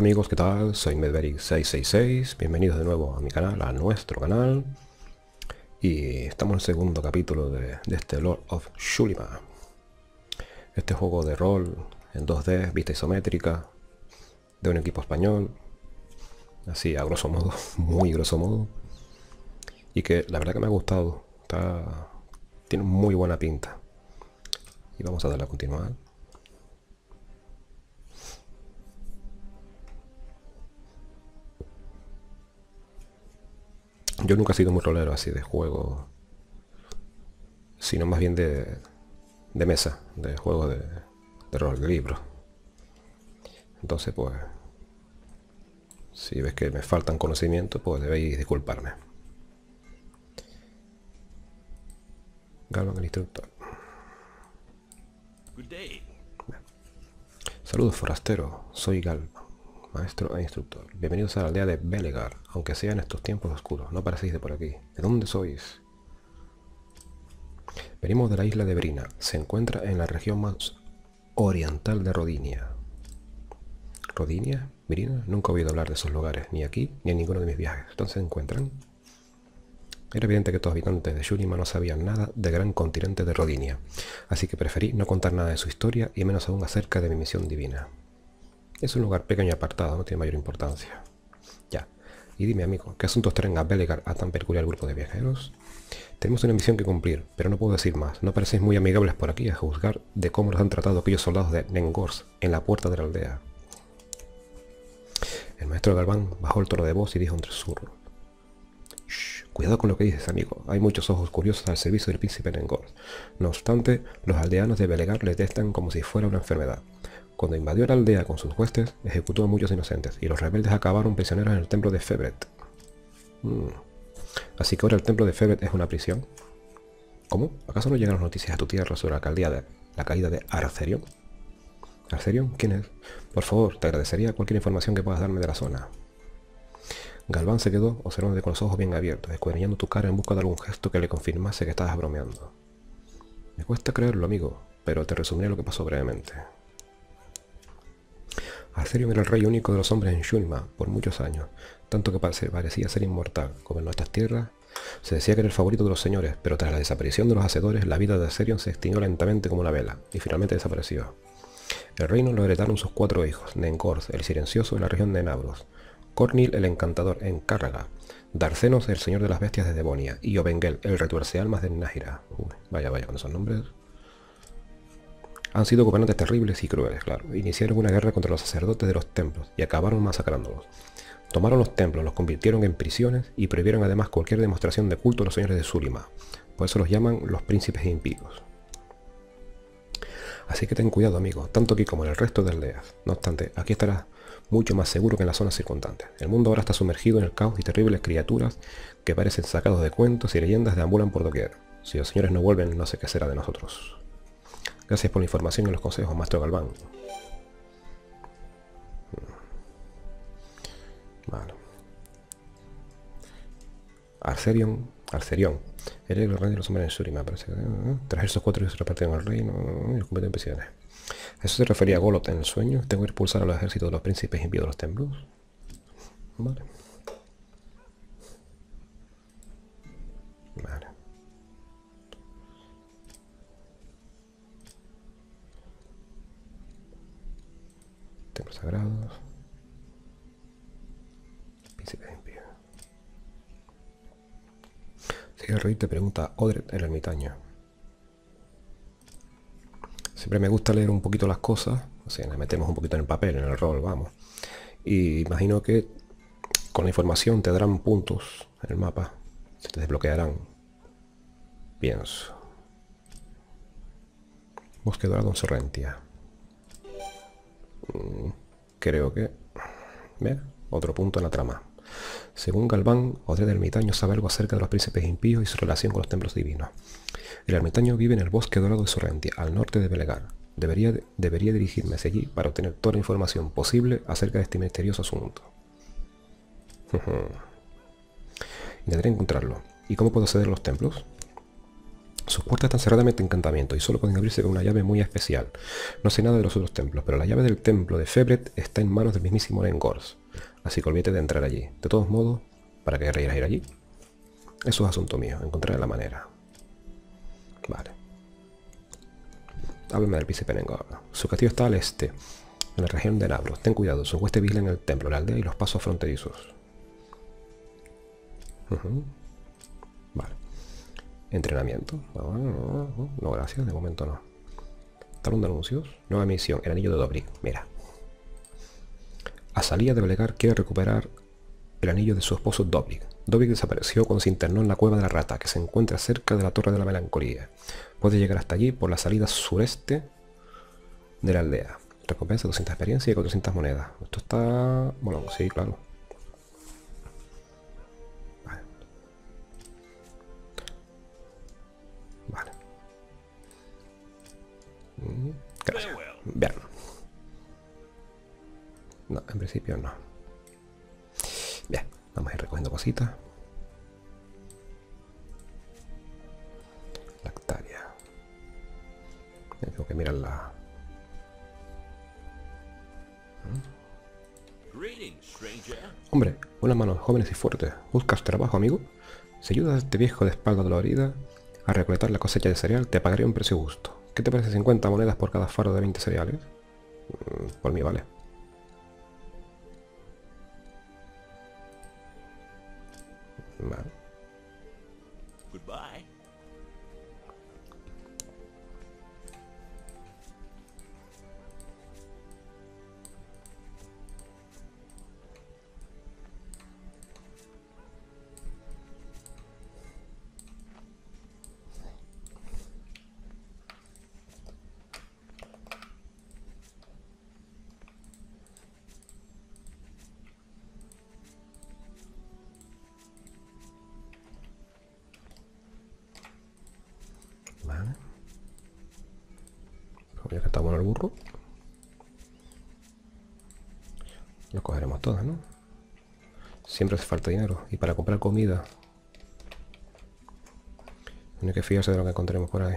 amigos, ¿qué tal? Soy Medverik666, bienvenidos de nuevo a mi canal, a nuestro canal. Y estamos en el segundo capítulo de este Lord of Shulima. Este juego de rol en 2D, vista isométrica, de un equipo español. Así, a grosso modo, muy grosso modo. Y que la verdad que me ha gustado, tiene muy buena pinta. Y vamos a darle a continuar. Yo nunca he sido muy rolero así de juego, sino más bien de mesa, de juego de rol, de libro. Entonces, pues, si ves que me faltan conocimientos, pues debéis disculparme. Galvan, el instructor. Saludos, forastero. Soy Galvan, maestro e instructor. Bienvenidos a la aldea de Belegar, aunque sea en estos tiempos oscuros. No parecéis de por aquí. ¿De dónde sois? Venimos de la isla de Brina. Se encuentra en la región más oriental de Rodinia. ¿Rodinia? ¿Brina? Nunca he oído hablar de esos lugares, ni aquí, ni en ninguno de mis viajes. ¿Dónde se encuentran? Era evidente que todos los habitantes de Shulima no sabían nada del gran continente de Rodinia, así que preferí no contar nada de su historia y menos aún acerca de mi misión divina. Es un lugar pequeño y apartado, no tiene mayor importancia. Ya. Y dime, amigo, ¿qué asuntos traen a Belegar a tan peculiar grupo de viajeros? Tenemos una misión que cumplir, pero no puedo decir más. No parecéis muy amigables por aquí a juzgar de cómo los han tratado aquellos soldados de Nengors en la puerta de la aldea. El maestro Galvan bajó el tono de voz y dijo entre susurros: Shh, cuidado con lo que dices, amigo. Hay muchos ojos curiosos al servicio del príncipe Nengors. No obstante, los aldeanos de Belegar le detestan como si fuera una enfermedad. Cuando invadió la aldea con sus huestes, ejecutó a muchos inocentes, y los rebeldes acabaron prisioneros en el templo de Febret. Así que ahora el templo de Febret es una prisión. ¿Cómo? ¿Acaso no llegan las noticias a tu tierra sobre la caída de Arcerion? ¿Arcerion? ¿Quién es? Por favor, te agradecería cualquier información que puedas darme de la zona. Galvan se quedó observándote con los ojos bien abiertos, escudriñando tu cara en busca de algún gesto que le confirmase que estabas bromeando. Me cuesta creerlo, amigo, pero te resumiré lo que pasó brevemente. Arcerion era el rey único de los hombres en Shulima por muchos años, tanto que parecía ser inmortal. Gobernó estas tierras. Se decía que era el favorito de los señores, pero tras la desaparición de los hacedores, la vida de Arcerion se extinguió lentamente como una vela, y finalmente desapareció. El reino lo heredaron sus 4 hijos: Nengors, el silencioso, en la región de Nabros; Cornil, el encantador, en Cárraga; Darcenos, el señor de las bestias de Devonia; y Obengel, el retuercealmas de Nájera. Vaya, con esos nombres. Han sido gobernantes terribles y crueles, claro. Iniciaron una guerra contra los sacerdotes de los templos y acabaron masacrándolos. Tomaron los templos, los convirtieron en prisiones y prohibieron además cualquier demostración de culto a los señores de Shulima. Por eso los llaman los príncipes impíos. Así que ten cuidado, amigo, tanto aquí como en el resto de aldeas. No obstante, aquí estarás mucho más seguro que en las zonas circundantes. El mundo ahora está sumergido en el caos y terribles criaturas que parecen sacados de cuentos y leyendas deambulan por doquier. Si los señores no vuelven, no sé qué será de nosotros. Gracias por la información y los consejos, maestro Galvan. Vale. Arcerion. Era el rey de los hombres en Shulima, parece que... Tras esos 4 hijos se repartieron al reino y los convirtieron en prisiones. ¿Eso se refería a Golot en el sueño? ¿Tengo que expulsar a los ejércitos de los príncipes impíos de los templos? Vale. Templos sagrados. Príncipes impíos. Si el rey te pregunta, Odred, el ermitaño. Siempre me gusta leer un poquito las cosas, o sea, le metemos un poquito en el papel, en el rol, vamos. Y imagino que con la información te darán puntos en el mapa, se te desbloquearán. Pienso. Bosque dorado en Sorrentia. Creo que... Mira, otro punto en la trama. Según Galvan, Odred el ermitaño sabe algo acerca de los príncipes impíos y su relación con los templos divinos. El ermitaño vive en el bosque dorado de Sorrentia, al norte de Belegar. Debería dirigirme hacia allí para obtener toda la información posible acerca de este misterioso asunto. Intentaré encontrarlo. ¿Y cómo puedo acceder a los templos? Sus puertas están cerradas mediante encantamiento y solo pueden abrirse con una llave muy especial. No sé nada de los otros templos, pero la llave del templo de Febret está en manos del mismísimo Lengors. Así que olvídate de entrar allí. De todos modos, ¿para qué querrías ir allí? Eso es asunto mío, encontraré la manera. Vale. Háblame del príncipe Lengor. Su castillo está al este, en la región de Nabros. Ten cuidado, sus huestes vigilan el templo, la aldea y los pasos fronterizos. Vale. Entrenamiento. No, gracias, de momento no. Talón de anuncios. Nueva misión, el anillo de Dobrik. Mira. Azalía de Belegar quiere recuperar el anillo de su esposo Dobrik. Dobrik desapareció cuando se internó en la cueva de la rata, que se encuentra cerca de la Torre de la Melancolía. Puede llegar hasta allí por la salida sureste de la aldea. Recompensa 200 experiencia y 400 monedas. Esto está... bueno, sí, claro. Vale. Gracias. Bien. No, en principio no. Bien, vamos a ir recogiendo cositas. Lactaria. Tengo que mirar la... Hombre, unas manos jóvenes y fuertes. ¿Buscas trabajo, amigo? Si ayudas a este viejo de espalda dolorida a recolectar la cosecha de cereal, te pagaré un precio justo. ¿Qué te parece 50 monedas por cada fardo de 20 cereales? Por mí vale. Vale. Goodbye. Vale. Ya que está bueno el burro. Lo cogeremos todas, ¿no? Siempre hace falta dinero. Y para comprar comida no hay que fiarse de lo que encontremos por ahí.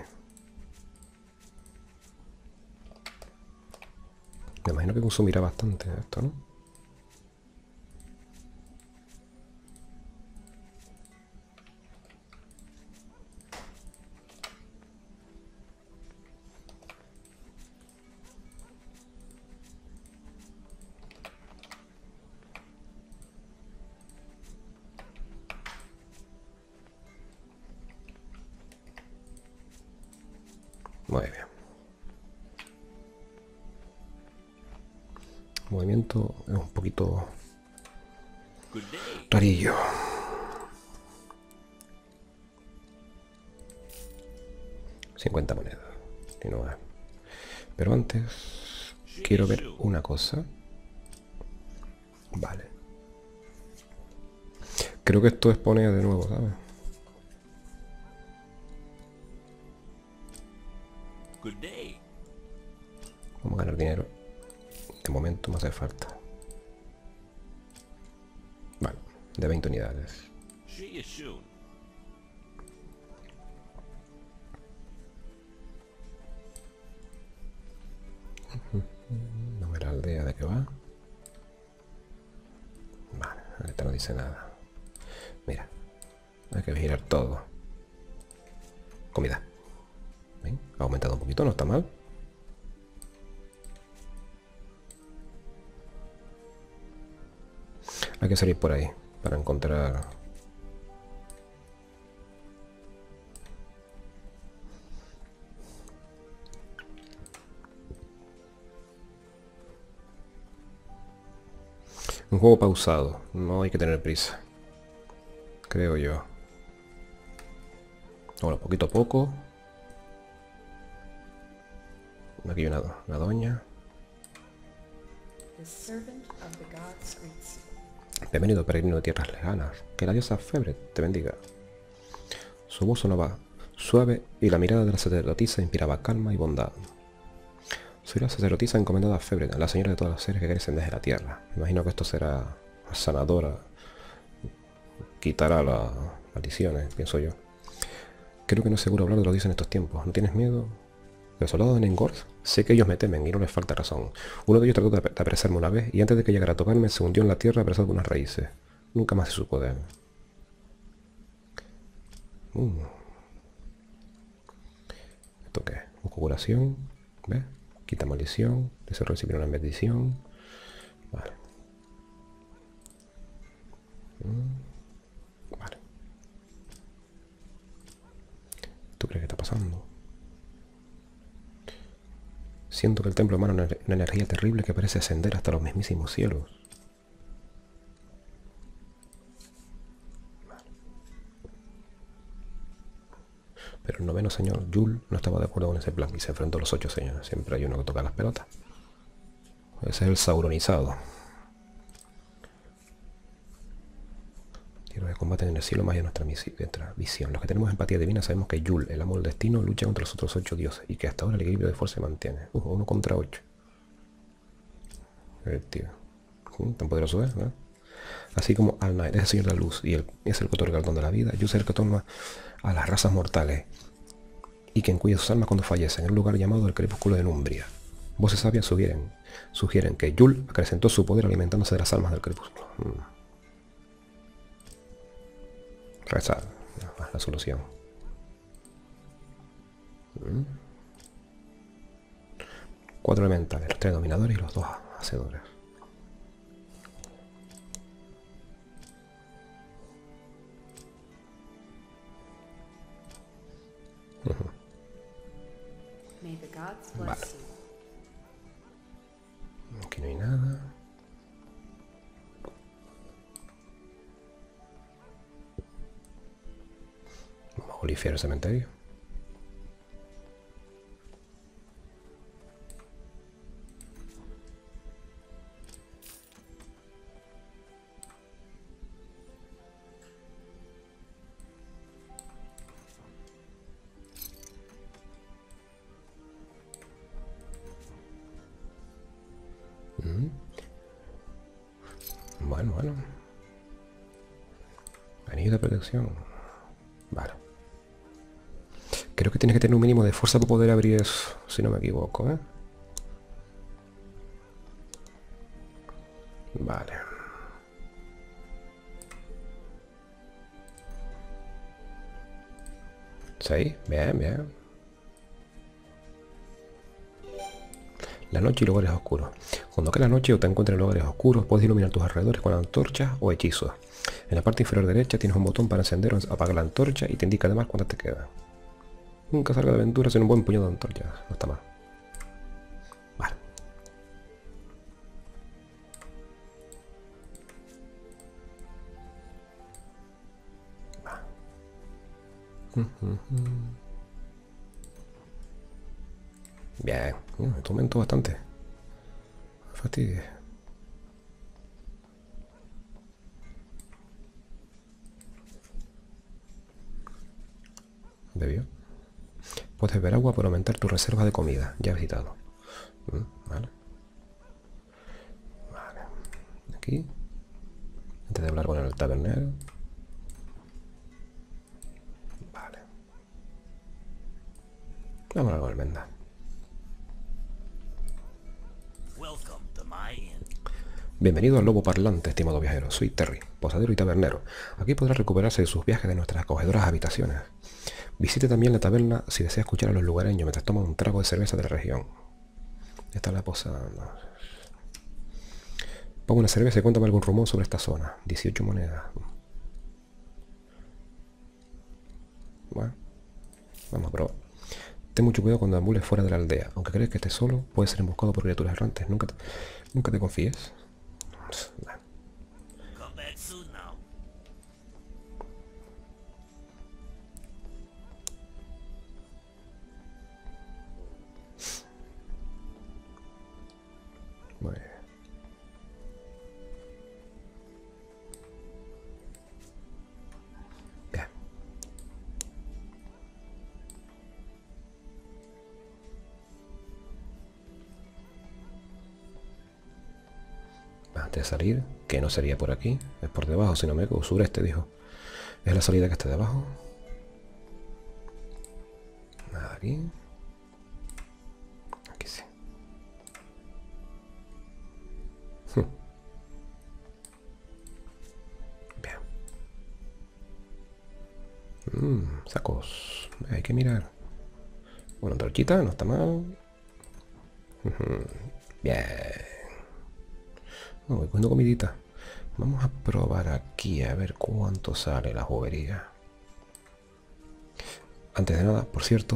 Me imagino que consumirá bastante esto, ¿no? Muy bien. El movimiento es un poquito rarillo. $50 monedas. Y no es. Pero antes quiero ver una cosa. Vale. Creo que esto expone de nuevo, ¿sabes? Vamos a ganar dinero. De momento me hace falta. Vale, de 20 unidades. No me la aldea de qué va. Vale, ahorita no dice nada. Mira, hay que vigilar todo. Comida. ¿Ven? Ha aumentado un poquito, no está mal. Hay que salir por ahí para encontrar... un juego pausado, no hay que tener prisa. Creo yo. Bueno, poquito a poco. Aquí hay una doña. Bienvenido, peregrino de tierras lejanas. Que la diosa Febret te bendiga. Su voz sonaba suave y la mirada de la sacerdotisa inspiraba calma y bondad. Soy la sacerdotisa encomendada a Febret, la señora de todas las seres que crecen desde la tierra. Me imagino que esto será sanadora. Quitará las maldiciones, pienso yo. Creo que no es seguro hablar de los dioses en estos tiempos. ¿No tienes miedo? ¿Los soldados de Nengorth? Sé que ellos me temen y no les falta razón. Uno de ellos trató de apresarme una vez y antes de que llegara a tocarme se hundió en la tierra apresado por unas raíces. Nunca más se supo de él. ¿Esto qué es? Busco curación. ¿Ves? Quita maldición. Deseo recibir una bendición. Vale. Vale. ¿Tú crees que está pasando? Siento que el templo emana una energía terrible que parece ascender hasta los mismísimos cielos. Vale. Pero el noveno señor, Yul, no estaba de acuerdo con ese plan y se enfrentó a los 8 señores. Siempre hay uno que toca las pelotas. Ese es el sauronizado. Tierra de combate en el cielo más allá de nuestra visión. Los que tenemos empatía divina sabemos que Yul, el amo del destino, lucha contra los otros 8 dioses y que hasta ahora el equilibrio de fuerza se mantiene. 1 contra 8. Tío. Tan poderoso es, ¿no? Así como Al-Nair es el señor de la luz y es el que otorga el don de la vida, Yul es el que toma a las razas mortales y quien cuida sus almas cuando fallecen, en un lugar llamado el crepúsculo de Numbria. Voces sabias sugieren que Yul acrecentó su poder alimentándose de las almas del crepúsculo. Rezar, la solución. 4 elementales, los 3 dominadores y los 2 hacedores. Vale. Aquí no hay nada. Vamos a olifiar el cementerio. Bueno. Anillo de protección. Vale. Creo que tienes que tener un mínimo de fuerza para poder abrir eso, si no me equivoco, ¿eh? Vale. ¿Sí? Bien. La noche y lugares oscuros. Cuando cae la noche o te encuentres en lugares oscuros, puedes iluminar tus alrededores con antorchas o hechizos. En la parte inferior derecha tienes un botón para encender o apagar la antorcha y te indica además cuántas te quedan. Nunca salga de aventura sin un buen puñado de antorchas. No está mal. Vale. Bien, esto aumentó bastante. Fastidio. ¿Bebió? Puedes beber agua para aumentar tu reserva de comida. Ya he visitado. Vale. Aquí. Antes de hablar con el tabernero. Vale. Vamos a hablar con el Menda. Bienvenido al Lobo Parlante, estimado viajero. Soy Terry, posadero y tabernero. Aquí podrá recuperarse de sus viajes de nuestras acogedoras habitaciones. Visite también la taberna si desea escuchar a los lugareños mientras toma un trago de cerveza de la región. Esta es la posada. Pongo una cerveza y cuéntame algún rumor sobre esta zona. 18 monedas. Bueno, vamos a probar. Ten mucho cuidado cuando ambules fuera de la aldea. Aunque crees que estés solo, puedes ser emboscado por criaturas errantes. Nunca te confíes. Muy bien. Bien. Antes de salir, que no sería por aquí, es por debajo, si no me equivoco, sureste, dijo. ¿Es la salida que está debajo? aquí. Aquí sí. Bien. Sacos. Hay que mirar. Bueno, torchita, no está mal. Bien. Voy cogiendo comidita. Vamos a probar aquí a ver cuánto sale la bobería. Antes de nada, por cierto,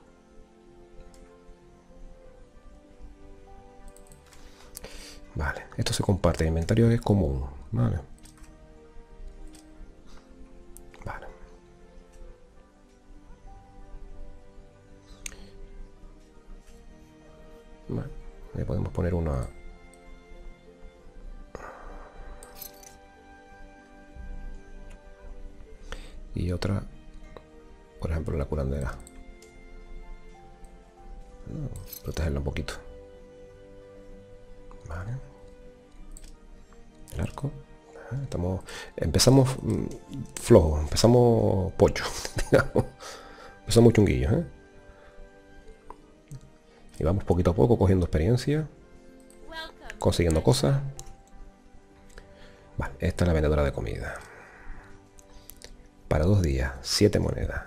vale, esto se comparte, el inventario es común, vale. Vale. Vale, le podemos poner una... Y otra, por ejemplo, la curandera. Protegerla un poquito. Vale. El arco. Empezamos flojos, empezamos pollo, digamos. Empezamos chunguillos, ¿eh? Y vamos poquito a poco cogiendo experiencia, consiguiendo cosas. Vale, esta es la vendedora de comida. Para 2 días, 7 monedas.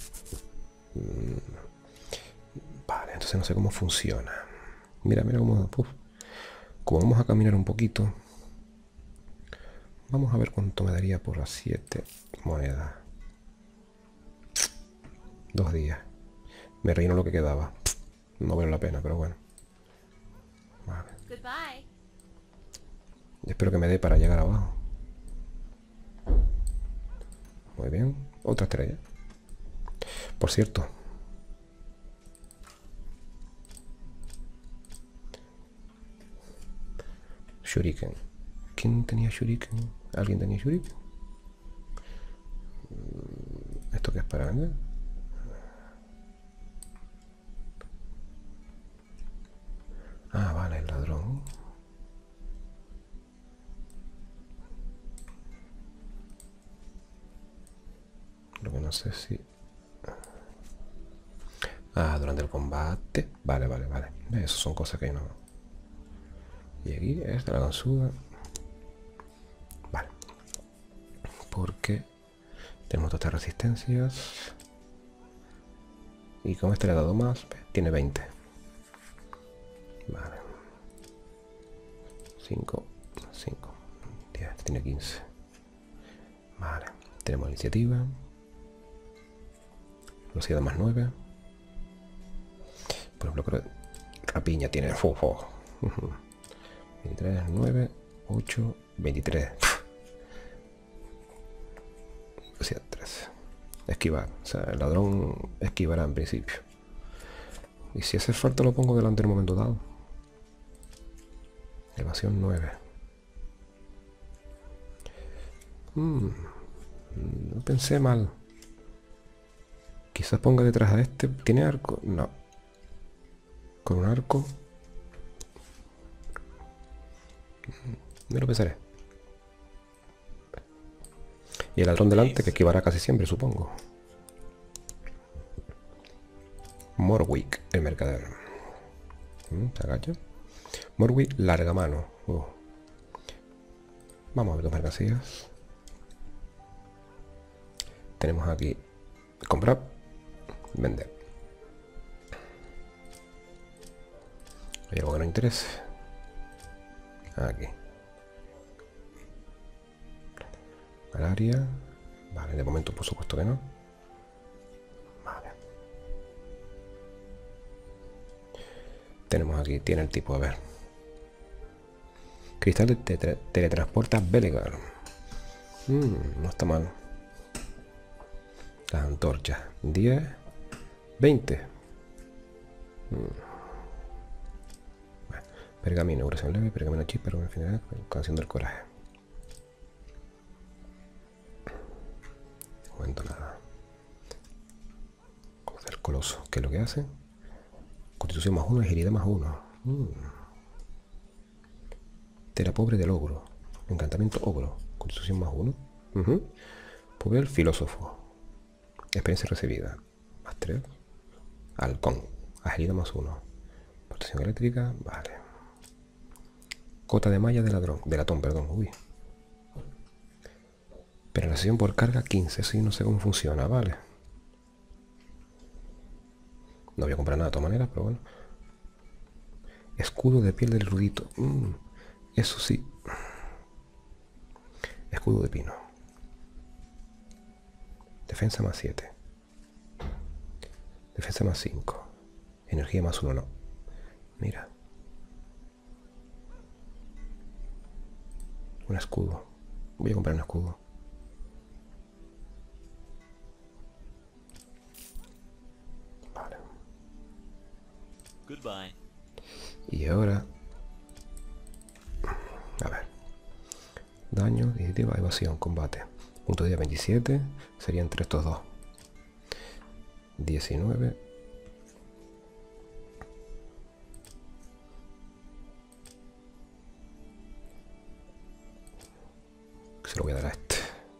Vale, entonces no sé cómo funciona. Mira, mira cómo... Como vamos a caminar un poquito, vamos a ver cuánto me daría por las 7 monedas. 2 días. Me relleno lo que quedaba. No vale la pena, pero bueno. Vale. Espero que me dé para llegar abajo. Muy bien. Otra estrella. Por cierto. Shuriken. ¿Quién tenía Shuriken? ¿Alguien tenía Shuriken? ¿Esto qué es para vender? Ah, vale, el ladrón. Lo que no sé si... Ah, durante el combate. Vale, vale, vale. Esas son cosas que no... Y aquí, esta la gansuda. Vale. Porque tenemos todas estas resistencias. Y con este le he dado más. Tiene 20. Vale. 5, 5, 10, tiene 15. Vale. Tenemos iniciativa. Velocidad más 9. Por ejemplo, creo que rapiña tiene... 23, 9, 8, 23. Velocidad 13. Esquivar. O sea, el ladrón esquivará en principio. Y si hace falta lo pongo delante en un momento dado. Evasión 9. No pensé mal. Quizás ponga detrás a este. ¿Tiene arco? No. Con un arco. Me lo pensaré. Y el ladrón delante, que esquivará casi siempre, supongo. Morwick, el mercader. Se agacha. Morwick, larga mano. Vamos a ver las mercancías. Tenemos aquí comprar, vender. Hay algo que no interese. Aquí. Malaria. Vale, de momento por supuesto que no. Vale. Tenemos aquí, tiene el tipo, a ver. Cristal de teletransporta Belegar. No está mal. Las antorchas. 10. 20. Bueno, pergamino, curación leve, pergamino chip, pergamino final, canción del coraje. No cuento nada. El coloso, ¿qué es lo que hace? Constitución más 1, agilidad más 1. Tela pobre del ogro. Encantamiento ogro. Constitución más 1. Poder filósofo. Experiencia recibida. Más 3. Halcón. Agilidad +1. Protección eléctrica. Vale. Cota de malla de latón, perdón. Uy. Penalización por carga 15. Eso yo no sé cómo funciona, vale. No voy a comprar nada de todas maneras, pero bueno. Escudo de piel del erudito. Eso sí. Escudo de pino. Defensa +7. Defensa +5. Energía +1, no. Mira. Un escudo. Voy a comprar un escudo. Vale. Goodbye. Y ahora... A ver. Daño, definitiva, evasión, combate. Punto de día 27. Serían entre estos dos. 19. Se lo voy a dar a este.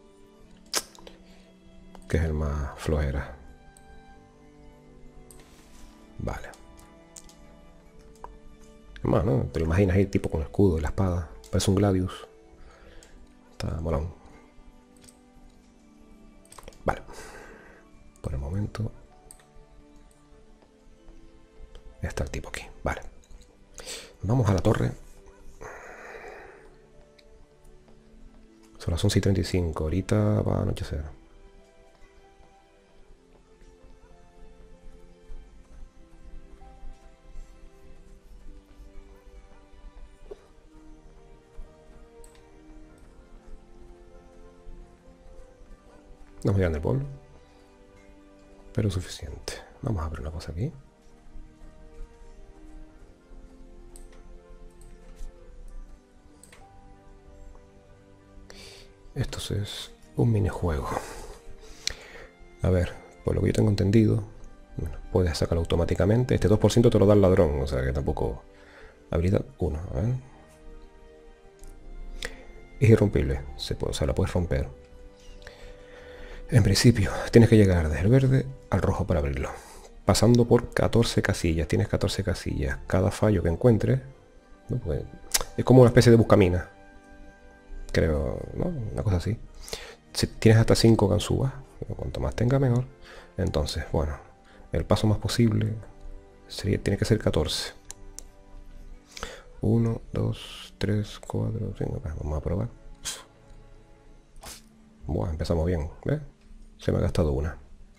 Que es el más flojera. Vale. Es más, ¿no? Te lo imaginas ahí tipo con el escudo y la espada. Parece un Gladius. Está molón. Vale. Por el momento. Está el tipo aquí. Vale. Vamos a la torre. Son las 11:35. Ahorita va a anochecer. No me llegan del pueblo. Pero suficiente. Vamos a ver una cosa aquí. Esto es un minijuego. A ver, por lo que yo tengo entendido, bueno, puedes sacarlo automáticamente. Este 2% te lo da el ladrón, o sea que tampoco... Habilidad 1, a ver. Es irrompible, se puede, o sea, la puedes romper. En principio, tienes que llegar desde el verde al rojo para abrirlo. Pasando por 14 casillas, tienes 14 casillas. Cada fallo que encuentres, ¿no? Pues, es como una especie de buscaminas. Creo, ¿no? Una cosa así. Si tienes hasta 5 ganzúas, cuanto más tenga mejor. Entonces, bueno, el paso más posible tiene que ser 14. 1, 2, 3, 4, 5. Vamos a probar. Bueno, empezamos bien, ¿ves? Se me ha gastado una.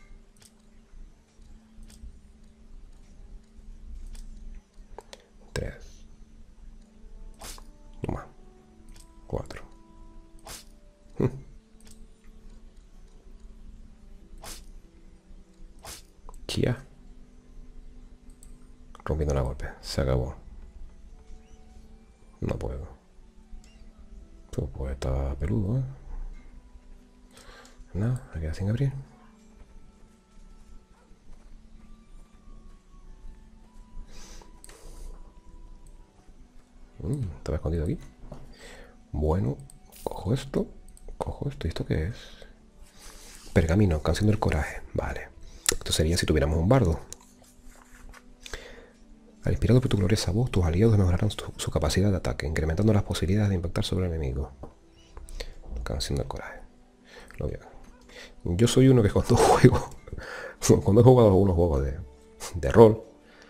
Tres. No más. 4. Kia. Rompiendo la golpe. Se acabó. No puedo. Pues está peludo, ¿eh? Nada, me queda sin abrir. Estaba escondido aquí. Bueno, cojo esto. ¿Y esto qué es? Pergamino, canción del coraje. Vale. Esto sería si tuviéramos un bardo. Al inspirado por tu gloriosa voz, tus aliados mejorarán su capacidad de ataque, incrementando las posibilidades de impactar sobre el enemigo. Canción del coraje. Lo voy a... Yo soy uno que cuando juego, cuando he jugado algunos juegos de rol,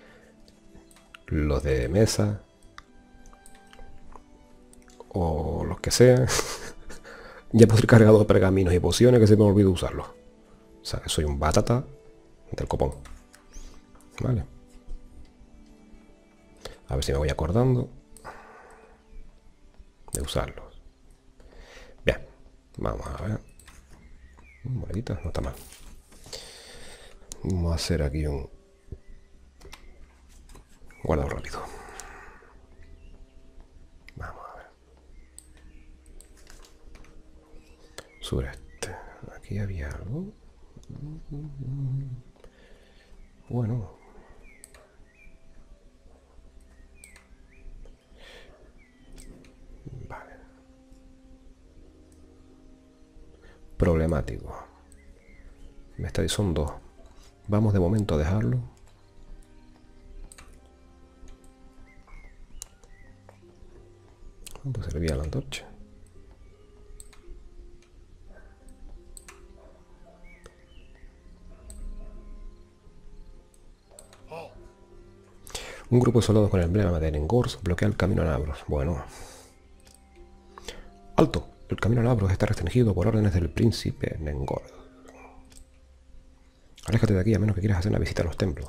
los de mesa, o los que sean, ya puedo ir cargado de pergaminos y pociones que se me olvidó usarlos. O sea, que soy un batata del copón. Vale. A ver si me voy acordando de usarlos. Bien, vamos a ver. Moneditas, no está mal. Vamos a hacer aquí un guardado rápido. Vamos a ver. Sureste. Aquí había algo. Bueno. Vale. Problemático. Me está diciendo 2. Vamos de momento a dejarlo. Pues servía la antorcha. Un grupo de soldados con el emblema de Nengors bloquea el camino a Nabros. Bueno. ¡Alto! El camino a Nabros está restringido por órdenes del príncipe Nengor. Aléjate de aquí a menos que quieras hacer una visita a los templos.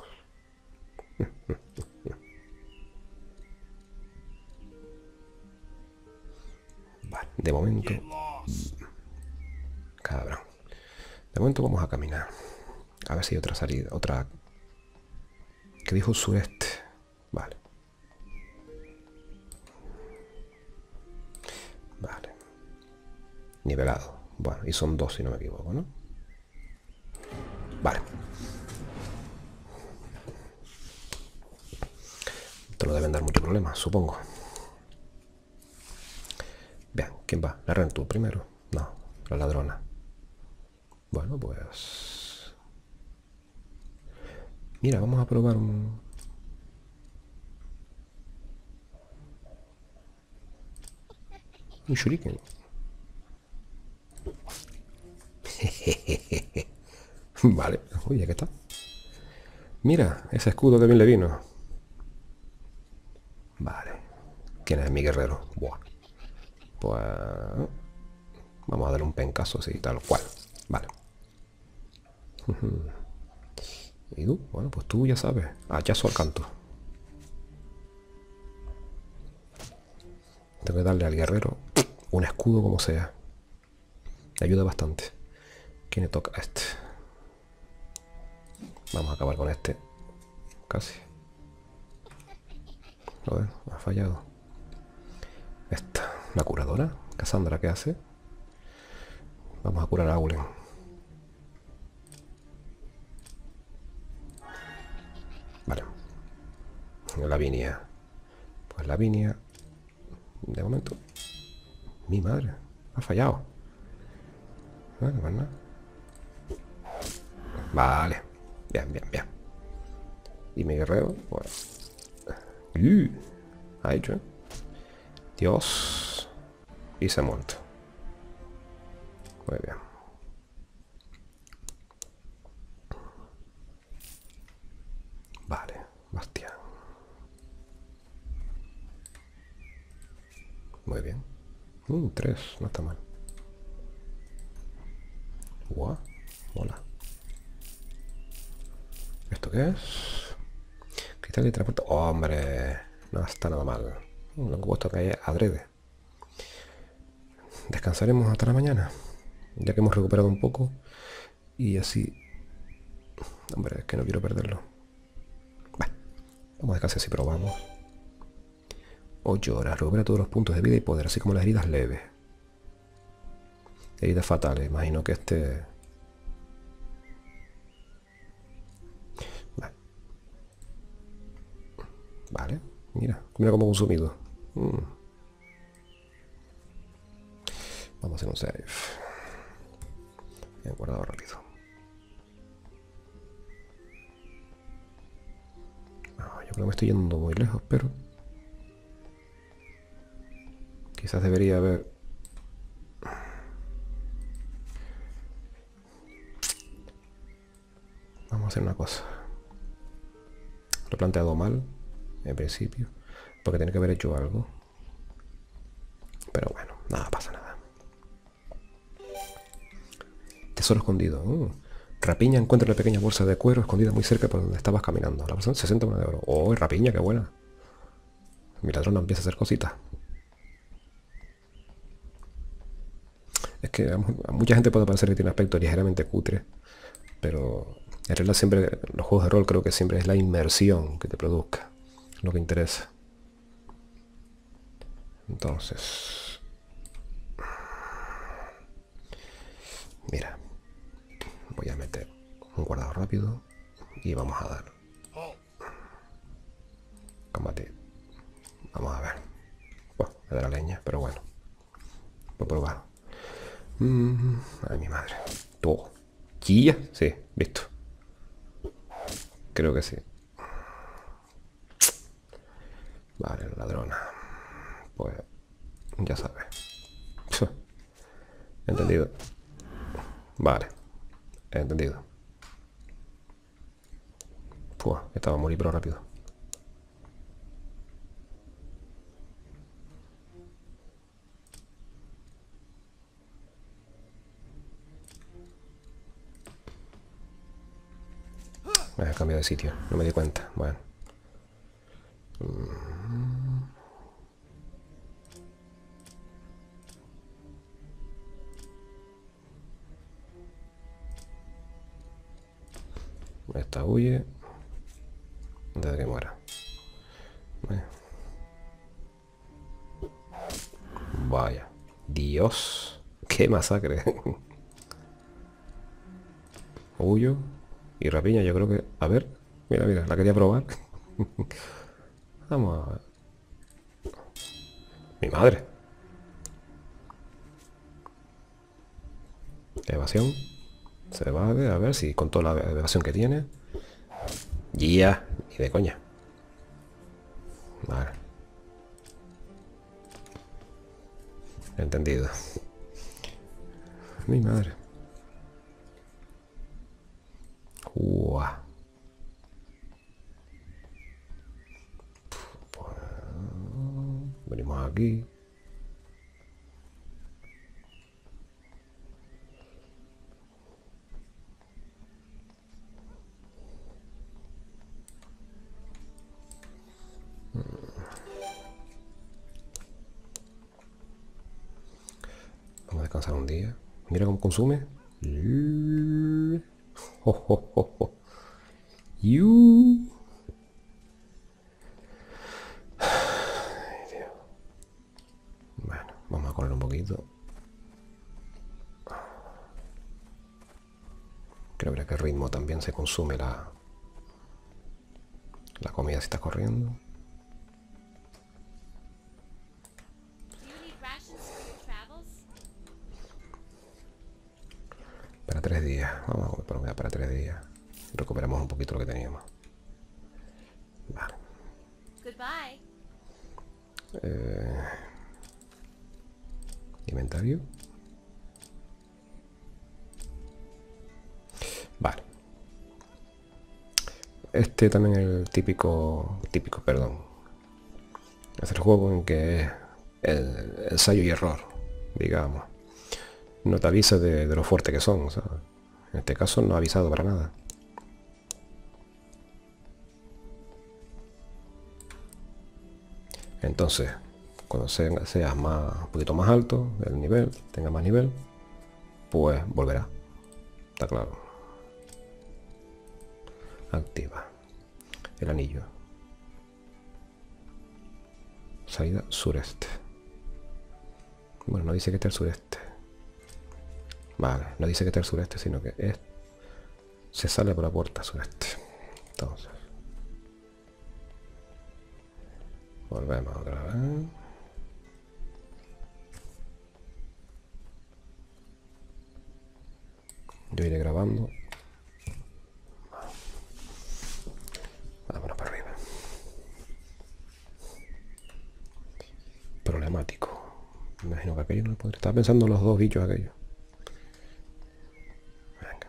Vale, de momento... Cabrón. De momento vamos a caminar. A ver si hay otra salida. Otra... ¿Qué dijo sureste? Vale. Vale. Nivelado. Bueno, y son 2 si no me equivoco, ¿no? Vale. Esto no deben dar mucho problema, supongo. Bien, ¿quién va? ¿La Rentu primero? No, la ladrona. Bueno, pues... Mira, vamos a probar un... Un shuriken. Vale, uy, aquí está. Mira, ese escudo que bien le vino. Vale. ¿Quién es mi guerrero? Buah. Pues... Vamos a darle un pencazo así, tal cual. Vale. ¿Y tú? Bueno, pues tú ya sabes. Hachazo al canto. Tengo que darle al guerrero un escudo como sea. Me ayuda bastante. ¿Quién le toca a este? Vamos a acabar con este. Casi. A ver, ha fallado. Esta, la curadora. Cassandra, ¿qué hace? Vamos a curar a Aulen. Vale. Lavinia. Pues Lavinia... De momento... Mi madre. Ha fallado. Bueno, pues nada. Vale. Bien, bien, bien. Y mi guerrero, pues... ha hecho, ¿eh? Dios. Y se ha muerto. Muy bien. Vale, Bastián. Muy bien. 3, no está mal. Guau, mola. ¿Esto qué es? Cristal de transporte. ¡Oh, hombre! No está nada mal. Lo que he puesto que hay adrede. Descansaremos hasta la mañana. Ya que hemos recuperado un poco. Y así... Hombre, es que no quiero perderlo. Bueno, vamos a descansar si probamos. 8 horas. Recupera todos los puntos de vida y poder, así como las heridas leves. Heridas fatales. Imagino que este... Vale. Mira cómo consumido. Vamos a hacer un save. He guardado rápido. No, yo creo que me estoy yendo muy lejos, pero... Quizás debería haber... Vamos a hacer una cosa. Lo he planteado mal, en principio, porque tiene que haber hecho algo. Pero bueno, nada pasa nada. Tesoro escondido. Rapiña encuentra una pequeña bolsa de cuero escondida muy cerca por donde estabas caminando. La bolsa 60 monedas de oro. ¡Oh, rapiña, qué buena! Mi ladrón empieza a hacer cositas. Es que a mucha gente puede parecer que tiene un aspecto ligeramente cutre, pero en realidad siempre los juegos de rol creo que siempre es la inmersión que te produzca lo que interesa. Entonces, mira, voy a meter un guardado rápido y vamos a dar combate. Vamos a ver. Bueno, me da la leña, pero bueno, voy a probar. Ay, mi madre. Todo. ¿Chilla? Sí, visto. Creo que sí. Vale, ladrona. Pues Fua, estaba a morir pero rápido. Me he cambiado de sitio, no me di cuenta. Bueno. Esta huye. Antes de que muera. Vaya. Dios. Qué masacre. Huyo. Y rapiña, yo creo que... A ver. Mira, mira, la quería probar. Vamos a ver. Mi madre. Evasión. Se va a ver si con toda la evasión que tiene. Ya. Ni de coña. Vale. Entendido. Mi madre. Uah. Venimos aquí. Vamos a descansar un día. Mira cómo consume. Oh, oh, oh, oh. You. Ay, Dios. Bueno, vamos a correr un poquito. Creo que a qué ritmo también se consume la comida si estás corriendo. Para 3 días. Vamos a comer por lo menos para 3 días. Recuperamos un poquito lo que teníamos. Vale. Inventario. Vale. Este también es el típico, perdón. Es el juego en que es el ensayo y error, digamos. No te avisa de lo fuerte que son, ¿sabes? En este caso no ha avisado para nada. Entonces, cuando seas un poquito más alto el nivel, tenga más nivel, pues volverá. Está claro. Activa el anillo. Salida sureste. Bueno, no dice que esté al sureste. Vale, no dice que esté al sureste, sino que se sale por la puerta sureste. Entonces, volvemos otra vez. Yo iré grabando. Vámonos para arriba. Problemático. Me imagino que aquello no podría. Estaba pensando en los dos bichos aquellos. Venga.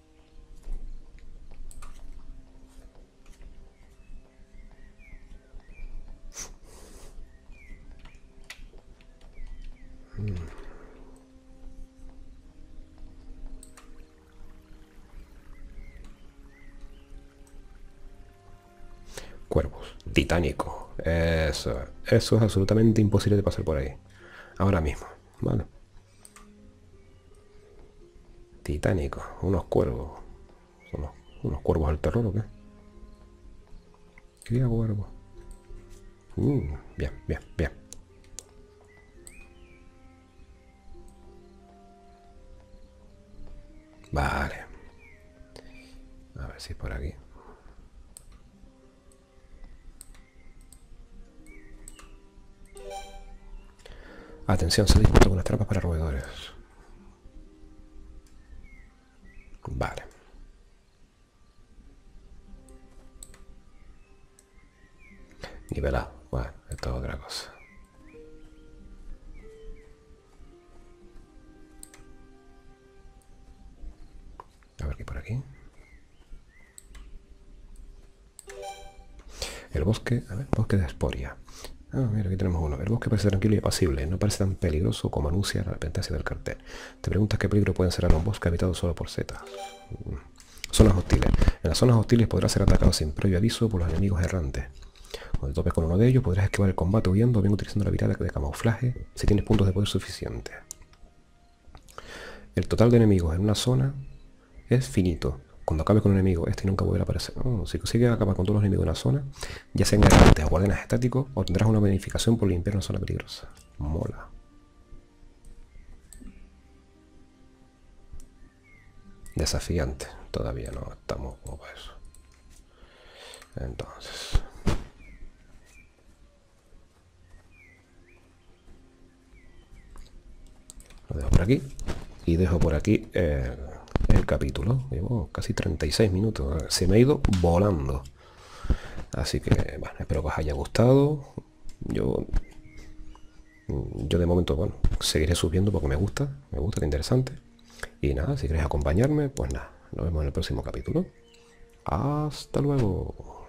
Cuervos. Titánico. Eso es absolutamente imposible de pasar por ahí. Ahora mismo. Vale. Titánico. Unos cuervos. ¿Son unos cuervos al terror o qué? Cría cuervos. Bien, bien, bien. Vale. A ver si es por aquí. Atención, se disputa con las trampas para roedores. Vale. Nivelado. Bueno, esto es otra cosa. A ver qué por aquí. El bosque, a ver, bosque de Esporia. Ah, mira, aquí tenemos uno. El bosque parece tranquilo y apacible. No parece tan peligroso como anuncia la advertencia del cartel. Te preguntas qué peligro puede encerrar un bosque habitado solo por setas. Zonas hostiles. En las zonas hostiles podrás ser atacado sin previo aviso por los enemigos errantes. Cuando topes con uno de ellos, podrás esquivar el combate huyendo o bien utilizando la habilidad de camuflaje si tienes puntos de poder suficientes. El total de enemigos en una zona es finito. Cuando acabe con un enemigo, este nunca volverá a aparecer. Si consigues acabar con todos los enemigos de una zona, ya sean errantes o guardianes estáticos, obtendrás una bonificación por limpiar una zona peligrosa. Mola. Desafiante. Todavía no estamos como para eso. Entonces... lo dejo por aquí. Y dejo por aquí el capítulo. Llevo casi 36 minutos. Se me ha ido volando. Así que, bueno, espero que os haya gustado. Yo de momento, bueno, seguiré subiendo porque me gusta, es interesante. Y nada, si queréis acompañarme, pues nada, nos vemos en el próximo capítulo. Hasta luego.